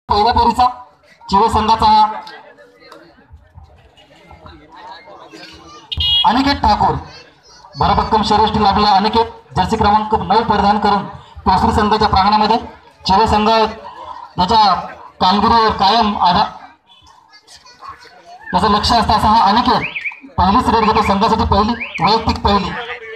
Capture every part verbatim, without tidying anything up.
पहिल्या फेरीचा चिवे संघाचा हा अनिकेत ठाकूर भरभक्कम शरीरयष्टी लाभला। अनिकेत जर्सी क्रमांक नऊ परिधान करून पोसरी संघाच्या प्रांगणामध्ये चिवे संघ त्याच्या कामगिरीवर कायम आधार त्याचं लक्ष असतं असा हा अनिकेत पहिलीच रेड घेतो संघासाठी, पहिली वैयक्तिक पहिली।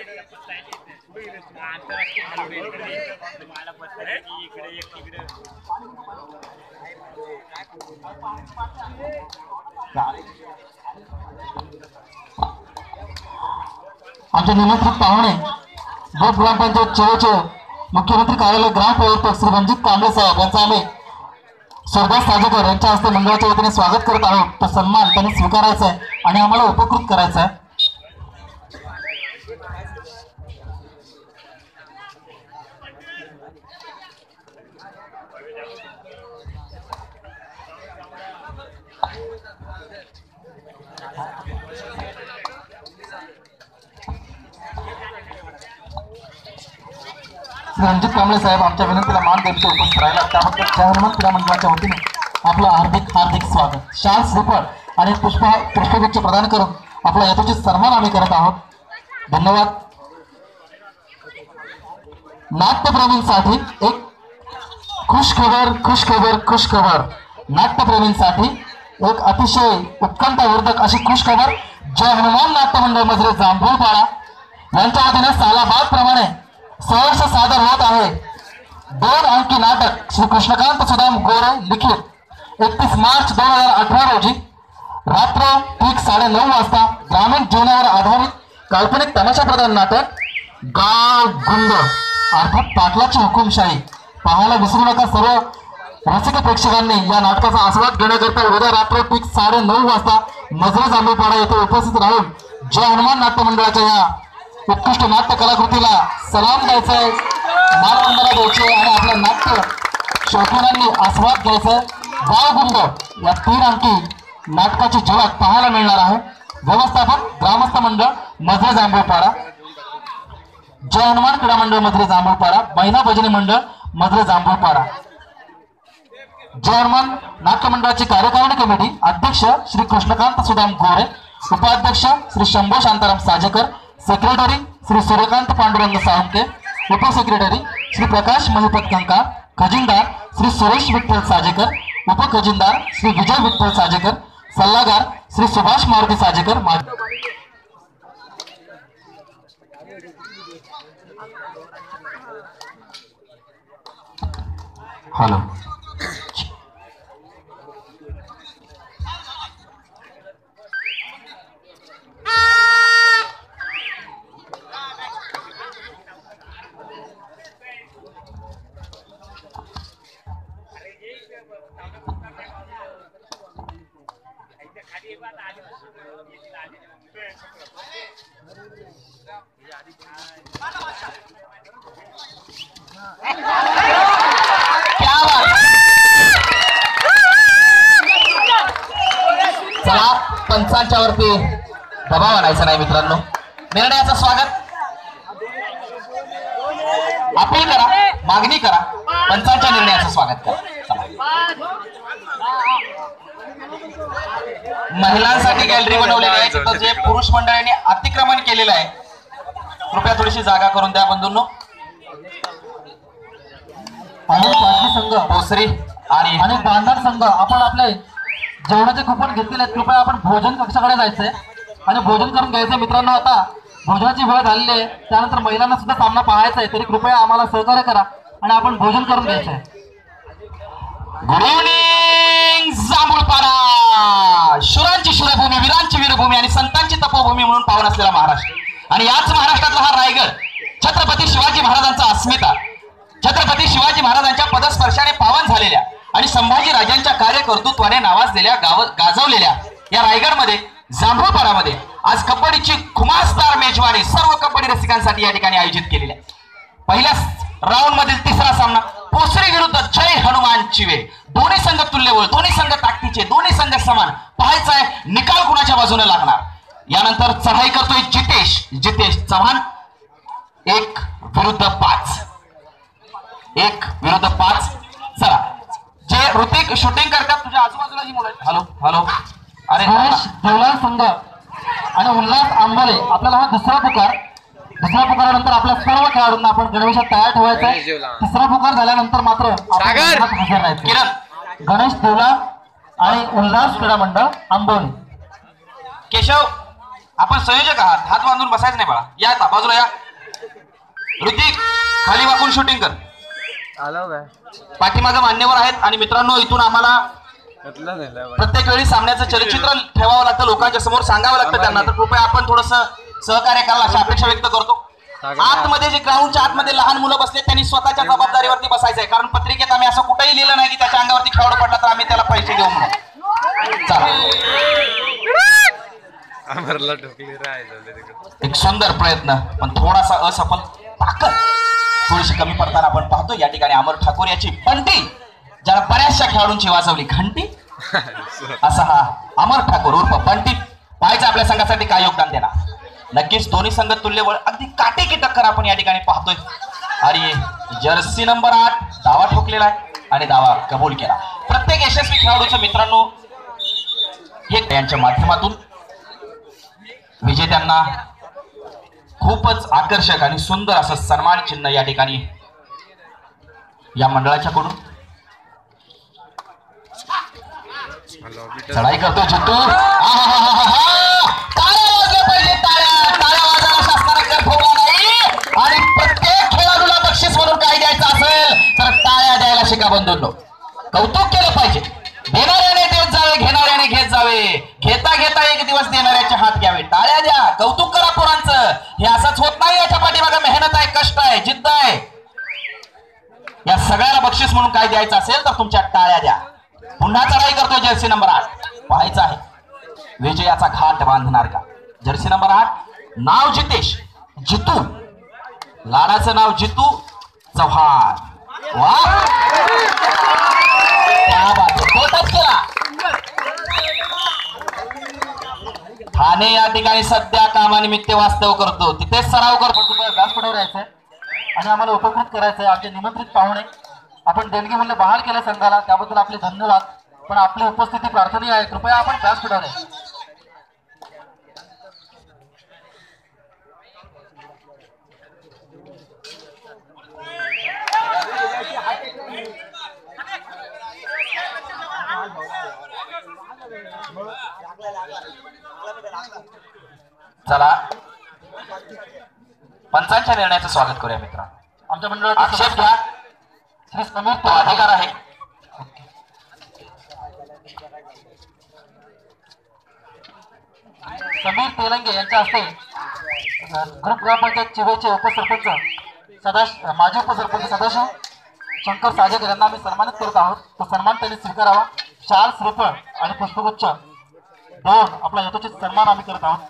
आमचे निमंत्रित पाहुणे बोट ग्रामपंचायत चिवेचे मुख्यमंत्री कार्यालय ग्राम प्रवर्तक श्री रणजित कांबळे साहेब यांचा आम्ही सरदार साजेकर यांच्या हस्ते मंडळाच्या वतीने स्वागत करत आहोत। तो सन्मान त्यांनी स्वीकारायचा आहे आणि आम्हाला उपकृत करायचा आहे। रणजित कांबळे साहेब आमच्या विनंतीला मान देऊन उपस्थित राहिला त्याबद्दल जय हनुमान क्रीडा मंडळाच्या वतीने आपलं हार्दिक हार्दिक स्वागत। शाल श्रीफळ आणि पुष्प पुष्पगुच्छ प्रदान करून आपला यथोचित सन्मान आम्ही करत आहोत। धन्यवाद। नाट्यप्रेमींसाठी एक खुश खबर खुश खबर खुश खबर नाट्यप्रेमींसाठी एक अतिशय उत्कंठावर्धक अशी खुश खबर। जय हनुमान नाट्य मंडळ मजरे जांभूळपाडा यांच्या वतीने सालाबाद प्रमाणे सहर्ष सादर होत आहे दोन अंकी नाटक श्री कृष्णकांत सुदाम गोरे लिखित एकतीस मार्च दोन हजार अठरा रोजी रात्र ठीक साडे नऊ वाजता ग्रामीण जीवनावर आधारित काल्पनिक तमाशा प्रधान नाटक गाव गुंड अर्थात पाटलाची हुकुमशाही पाहायला विसरू नका। सर्व रसिक प्रेक्षकांनी या नाटकाचा आस्वाद घेण्याकरता उद्या रात्र ठीक साडे नऊ वाजता मजरे जांभूळपाडा येथे उपस्थित राहून जय हनुमान नाट्य मंडळाच्या या उत्कृष्ट नाट्य कलाकृतीला सलाम द्यायचा आहे, मानवंदना द्यायची आणि आपल्या नाट्य शौकीनांनी आस्वाद घ्यायचा। गाव गुंड या तीन अंकी नाटकाची झलक पाहायला मिळणार आहे। व्यवस्थापक ग्रामस्थ मंडळ मजरे जांभूळपाडा, जय हनुमान क्रीडा मंडळ मजरे जांभूळपाडा, महिला भजनी मंडळ मजरे जांभूळपाडा। जय हनुमान नाट्य मंडळाची कार्यकारिणी कमिटी अध्यक्ष श्री कृष्णकांत सुदाम गोरे, उपाध्यक्ष श्री शंभू शांताराम साजेकर, सेक्रेटरी श्री सूर्यकांत पांडुरंग साळुंके, उपसेक्रेटरी श्री प्रकाश महिपत कंका, खजिनदार श्री सुरेश विठ्ठल साजेकर, उपखजिनदार श्री विजय विठ्ठल साजेकर, सल्लागार श्री सुभाष मारुती साजेकर। हॅलो चला पंचांच्या वरती दबाव आणायचा नाही मित्रांनो। निर्णयाचं स्वागत अपील करा, मागणी करा, पंचांच्या निर्णयाचं स्वागत करा। महिलांसाठी गॅलरी बनवलेली आहे तिथं जे पुरुष मंडळाने अतिक्रमण केलेलं आहे कृपया थोडीशी जागा करून द्या बंधूंनो। संघ पोसरी आणि आणि बांधण संघ आपण आपले जेवणाचे कुपन घेतलेले आहेत, कृपया आपण भोजन कक्षाकडे जायचंय आणि भोजन करून घ्यायचंय मित्रांनो। आता भोजनाची वेळ झालेली आहे त्यानंतर महिलांना सुद्धा सामना पाहायचा आहे, तरी कृपया आम्हाला सहकार्य करा आणि आपण भोजन करून घ्यायचंय। गुड इव्हनिंग जांभूळपाडा, शुरांची शुरभूमी, वीरांची वीरभूमी आणि संतांची तपोभूमी म्हणून पावन असलेला महाराष्ट्र आणि याच महाराष्ट्रातला हा रायगड छत्रपती शिवाजी महाराजांचा अस्मिता, छत्रपती शिवाजी महाराजांच्या पदस्पर्शाने पावन झालेल्या आणि संभाजी राजांच्या कार्यकर्तृत्वाने नावाजलेल्या गाव गाजवलेल्या या रायगडमध्ये जांभूळपाडामध्ये आज कबड्डीची खुमासदार मेजवानी सर्व कबड्डी रसिकांसाठी या ठिकाणी आयोजित केलेली आहे। पहिल्या राऊंड मधील तिसरा सामना पोसरी विरुद्ध जय हनुमान चिवे, दोन्ही संघ तुल्यबळ, दोन्ही संघ ताकदीचे, दोन्ही संघ समान, पाहायचा आहे निकाल कुणाच्या बाजूने लागणार। यानंतर चढाई करतोय जितेश जितेश चव्हाण, एक विरुद्ध पाच, एक विरुद्ध पाच। चला जे ऋतिक शूटिंग करतात तुझ्या आजूबाजूला जी मुलं आहेत. हॅलो हॅलो अरे सुरेश देवला संघ आणि उल्हास आंबोले आपल्याला हा दुसरा पुकार. दुसऱ्या पुकारानंतर आपल्या सर्व खेळाडूंना आपण गणवेशात तयार ठेवायचं आहे. तिसरा पुकार झाल्यानंतर मात्र आपण हजर राहायचं. किरण गणेश देवला आणि उल्हास क्रीडा मंडळ आंबोली. केशव आपण संयोजक आहात, हात बांधून बसायचं नाही बाळा. या आता बाजूला या. ऋतिक खाली वाकून शूटिंग कर. पाठीमागं मान्यवर आहेत आणि मित्रांनो इथून आम्हाला प्रत्येक वेळी सामन्याचं चलचित्र ठेवावं लागतं, लोकांच्या समोर सांगावं लागतं त्यांना. तर कृपया आपण थोडस सहकार्य करायला अशी अपेक्षा व्यक्त करतो. आतमध्ये जे ग्राउंडच्या आतमध्ये लहान मुलं बसले त्यांनी स्वतःच्या जबाबदारीवरती बसायचंय, कारण पत्रिकेत आम्ही असं कुठेही लिहिलं नाही की त्याच्या अंगावरती खेळाडू पडला तर आम्ही त्याला पैसे देऊ म्हणून. एक सुंदर प्रयत्न पण थोडासा असफल. ताकद थोडीशी कमी पडताना आपण पाहतो या ठिकाणी अमर ठाकूर याची बंटी ज्याला बऱ्याचशा खेळाडूंची वाजवली घंटी असा हा अमर ठाकूर उर्फ बंटी पाहायचा आपल्या संघासाठी काय योगदान देणार. नक्कीच दोन्ही संघ तुल्यबळ अगदी काटेकी टक्कर आपण या ठिकाणी पाहतोय. आणि जर्सी नंबर आठ दावा ठोकलेला आहे आणि दावा कबूल केला. प्रत्येक यशस्वी खेळाडूचं मित्रांनो हे यांच्या माध्यमातून विजेत्यांना खूपच आकर्षक आणि सुंदर असं सन्मान चिन्ह या ठिकाणी या मंडळाच्या कडून चढाई करतो जितू. टाळ्या वाजल्या पाहिजे, टाळ्या टाळ्या वाजायला शासनाने कर ठेवला नाही. आणि प्रत्येक खेळाडूला बक्षीस म्हणून काय द्यायचं असेल तर टाळ्या द्यायला शिका बंधूंनो. कौतुक केलं पाहिजे. देणाऱ्याने देत जावे, घेणाऱ्याने घेत जावे. घेता घेता एक दिवस देणाऱ्याचे हात घ्यावे. टाळ्या द्या, कौतुक करा पोरांचं. हे असंच होत नाही. याच्या पाठीमागे मेहनत आहे, कष्ट आहे, जिद्द आहे. या सगळ्याला बक्षीस म्हणून काय द्यायचं असेल तर तुमच्या टाळ्या द्या. पुन्हा चढाई करतोय जर्सी नंबर आठ. पाहायचं आहे विजयाचा घाट बांधणार का. जर्सी नंबर आठ नाव जितेश जितू, लाडाचं नाव जितू चव्हाण. वा ठाणे या ठिकाणी सध्या कामानिमित्त वास्तव करतो, तिथेच सराव करतो. व्यासपीठावर यायचंय आणि आम्हाला उपकृत करायचंय. आमचे निमंत्रित पाहुणे आपण देणगी मूल्य बहाल केलं संघाला, त्याबद्दल आपले धन्यवाद. पण आपली उपस्थिती प्रार्थनीय आहे. कृपया आपण व्यासपीठावर या. चला पंचांच्या निर्णयाचं स्वागत करूया मित्रांनो. आमच्या मंडळात आक्षेप घ्या, श्री समीर तो अधिकार आहे. समीर तेलंगे यांच्या हस्ते ग्रुप ग्रामपंचायत चिवेचे उपसरपंच सदाशिव माजी उपसरपंच सदाशिव शंकर साजेकर यांना आम्ही सन्मानित करत आहोत. तो सन्मान त्यांनी स्वीकारावा. शाल श्रीफळ आणि पुष्पगुच्छ दोन आपला यथोचित सन्मान आम्ही करत आहोत.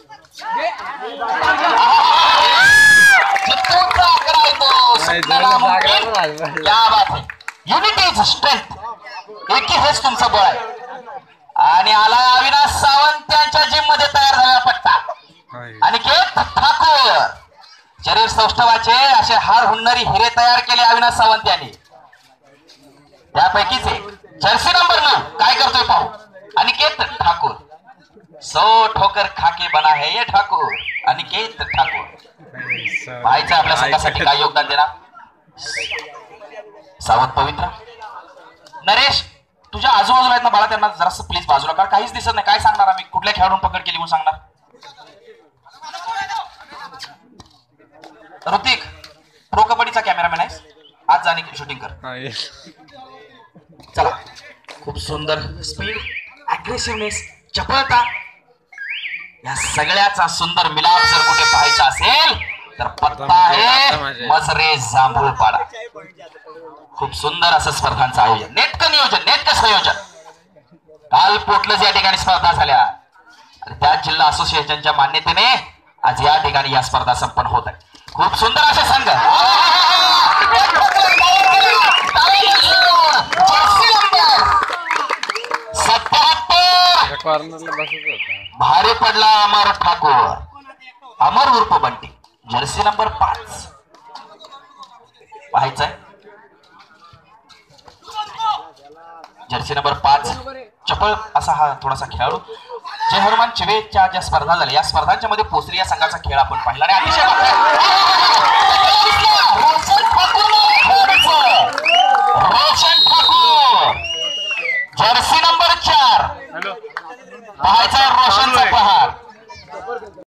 Unity is strength. एकी हेच तुमचं बळ आहे. आणि आला अविनाश सावंत यांच्या जिम मध्ये तयार झालेला पट्टा आणि केत ठाकूर शरीर सौष्ठवाचे असे हार हुंडणारी हिरे तयार केले अविनाश सावंत यांनी. त्यापैकीच जर्सी नंबर नऊ काय करतोय पाहू. अनिकेत ठाकूर सो ठोकर खाके बना है ये ठाकूर. अनिकेत ठाकूर पाहायचं आपल्या संघासाठी काय योगदान देणार. सावंत पवित्र नरेश तुझ्या आजूबाजूला आहेत ना बाळा, त्यांना जरासं प्लीज बाजूला काढ. काहीच दिसत नाही. काय सांगणार आम्ही, कुठल्या खेळाडून पकड केली म्हणून सांगणार. ऋतिक प्रो कबड्डीचा कॅमेरामॅन आहेस, आज जाणे शूटिंग कर. चला खूप सुंदर स्पीड, अग्रेसिव्हनेस, चपळता या सगळ्याचा सुंदर मिलाप जर कुठे पाहायचा असेल तर पत्ता आहे मजरे जांभूळपाडा. खूप सुंदर असं स्पर्धांचं आयोजन, नेटकं नियोजन, नेटकं संयोजन. काल पोटलज या ठिकाणी स्पर्धा झाल्या आणि त्या जिल्हा असोसिएशनच्या मान्यतेने आज या ठिकाणी या स्पर्धा संपन्न होत आहे. खूप सुंदर असे संघ. भारी पडला अमर ठाकूर, अमर उर्फ बंटी, जर्सी नंबर पाच. पाहायचंय जर्सी नंबर पाच चपळ असा हा थोडासा खेळाडू. जय हनुमान चिवेच्या ज्या स्पर्धा झाल्या या स्पर्धांच्या मध्ये पोसरी या संघाचा खेळ आपण पाहिला आणि अतिशय रोशन ठाकूर रोशन ठाकूर जर्सी नंबर चार पाहायचा रोशनचा